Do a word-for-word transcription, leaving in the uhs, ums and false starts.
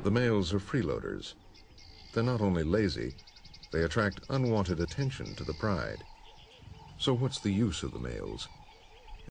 The males are freeloaders. They're not only lazy, they attract unwanted attention to the pride. So what's the use of the males?